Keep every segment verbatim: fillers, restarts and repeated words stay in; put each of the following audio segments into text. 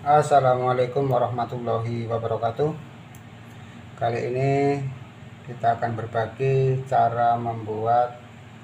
Assalamualaikum warahmatullahi wabarakatuh. Kali ini kita akan berbagi cara membuat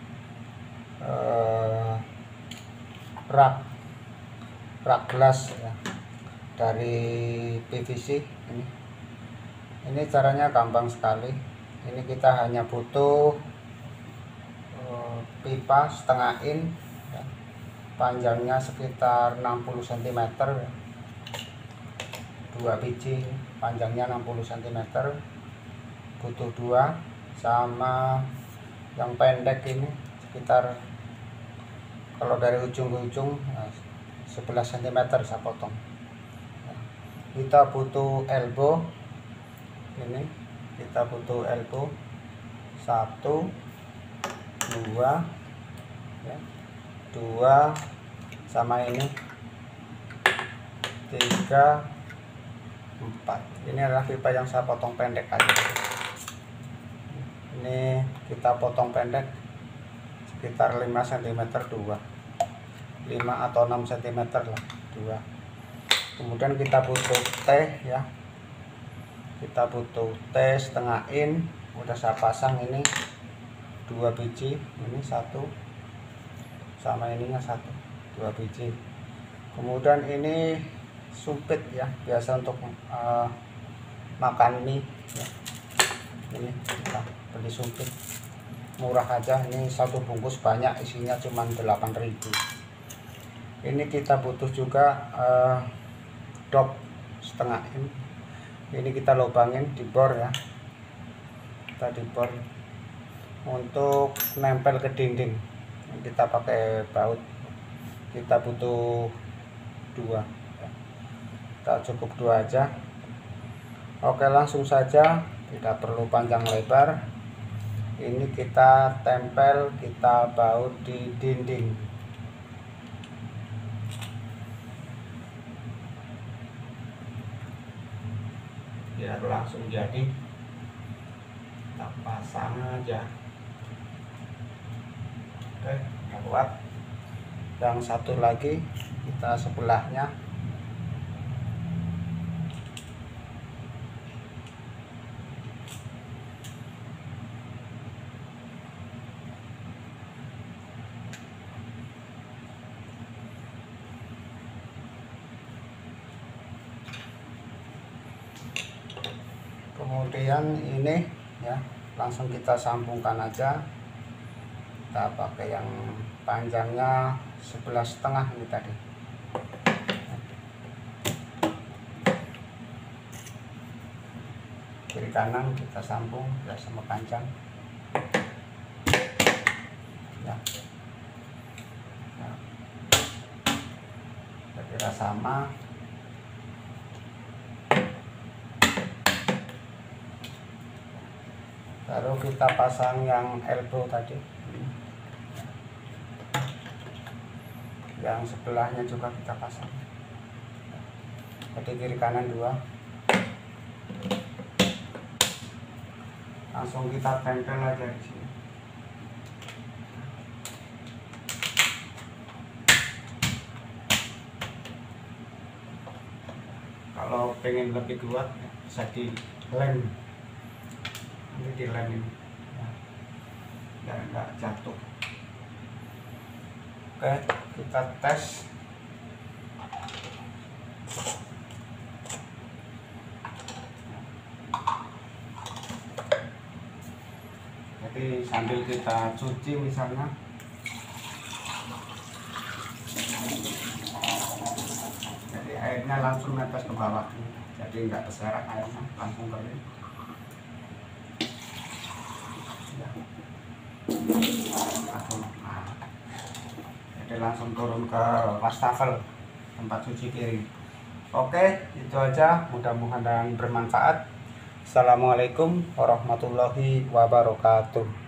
uh, rak rak gelas ya, dari P V C. Ini, ini caranya gampang sekali. Ini kita hanya butuh uh, pipa setengah in, ya, panjangnya sekitar enam puluh sentimeter. Ya. Dua biji, panjangnya enam puluh sentimeter, butuh dua, sama yang pendek ini sekitar, kalau dari ujung ke ujung sebelas sentimeter saya potong. Kita butuh elbow, ini kita butuh elbow satu, dua, ya, dua, sama ini tiga, empat. Ini adalah pipa yang saya potong pendek aja. Ini kita potong pendek sekitar lima sentimeter, dua, lima atau enam sentimeter lah, dua. Kemudian kita butuh teh ya, kita butuh teh setengah in, udah saya pasang. Ini dua biji, ini satu, sama ininya satu, dua biji. Kemudian ini sumpit ya, biasa untuk uh, makan mie ya. Ini kita beli sumpit, murah aja. Ini satu bungkus banyak, isinya cuma delapan ribu. Ini kita butuh juga uh, dop setengah in. Ini kita lubangin di bor ya, kita di bor untuk nempel ke dinding. Kita pakai baut, kita butuh dua, kita cukup dua aja. Oke, langsung saja, tidak perlu panjang lebar. Ini kita tempel, kita baut di dinding. Biar langsung jadi, kita pasang aja. Oke, kita buat. Yang satu lagi kita sebelahnya. Kemudian ini ya, langsung kita sambungkan aja. Kita pakai yang panjangnya sebelas setengah ini tadi. Kiri kanan kita sambung ya, sama panjang ya, ya. Kira-kira sama. Baru kita pasang yang elbow tadi, yang sebelahnya juga kita pasang. Jadi kiri kanan dua. Langsung kita tempel aja di sini. Kalau pengen lebih kuat bisa di lem. Ini di lem ini ya, biar enggak jatuh. Oke, kita tes. Jadi sambil kita cuci misalnya, jadi airnya langsung netes ke bawah, jadi enggak terserak airnya, langsung kering. Nah, jadi langsung turun ke wastafel, tempat cuci piring. Oke, itu aja, mudah-mudahan bermanfaat. Assalamualaikum warahmatullahi wabarakatuh.